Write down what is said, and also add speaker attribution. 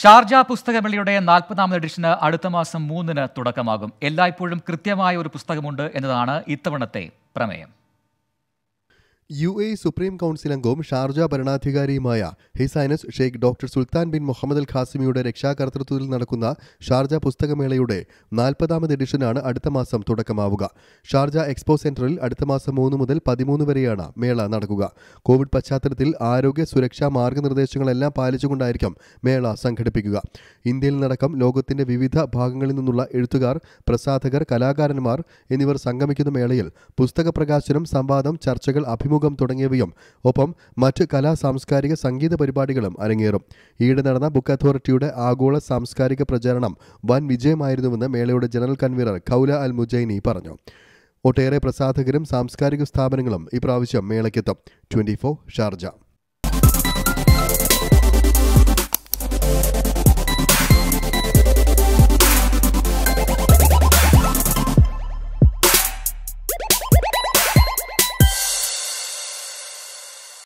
Speaker 1: Sharjah പുസ്തകമേളയുടെ 40ാമത് എഡിഷന് അടുത്ത മാസം 3-ന് തുടക്കമാകും. എല്ലായ്പ്പോഴും കൃത്യമായ ഒരു പുസ്തകമുണ്ട് എന്നതാണ് ഇത്തവണത്തെ പ്രമേയം.
Speaker 2: UAE സുപ്രീം കൗൺസിൽ അംഗവും ഷാർജ ഭരണാധികാരിയുമായ his highness sheikh doctor Sultan bin Muhammad al ഖാസിമിയുടെ രക്ഷാകർതൃത്വത്തിൽ നടക്കുന്ന ഷാർജ പുസ്തകമേളയുടെ 40ാമത് എഡിഷനാണ് അടുത്ത മാസം തുടക്കമാവുക. ഷാർജ എക്സ്പോ സെന്ററിൽ അടുത്ത മാസം 3 മുതൽ 13 വരെയാണ് മേള നടക്കുക. കോവിഡ് പശ്ചാത്തലത്തിൽ ആരോഗ്യ സുരക്ഷാ മാർഗനിർദ്ദേശങ്ങളെല്ലാം പാലിച്ചുകൊണ്ടായിരിക്കും മേള സംഘടിപ്പിക്കുക. ഇന്ത്യയിൽ നടക്കം ലോകത്തിന്റെ വിവിധ ഭാഗങ്ങളിൽ നിന്നുള്ള എഴുത്തുകാർ, പ്രസാധകർ, കലാകാരന്മാർ എന്നിവർ സംഗമിക്കുന്ന മേളയിൽ പുസ്തക പ്രകാശനം, സംവാദം, ചർച്ചകൾ, അഭിമുഖം തുടങ്ങിയവയും ഒപ്പം മറ്റ് കലാ, സാംസ്കാരിക, സംഗീത പരിപാടികളും അരങ്ങേറും. ഈയിടെ നടന്ന ബുക്ക് അതോറിറ്റിയുടെ ആഗോള സാംസ്കാരിക പ്രചാരണം വൻ വിജയമായിരുന്നുവെന്ന് മേളയുടെ ജനറൽ കൺവീനർ ഖൗല അൽ മുജൈനി പറഞ്ഞു. ഒട്ടേറെ പ്രസാധകരും സാംസ്കാരിക സ്ഥാപനങ്ങളും ഇപ്രാവശ്യം മേളയ്ക്കെത്തും. 24 ഷാർജ.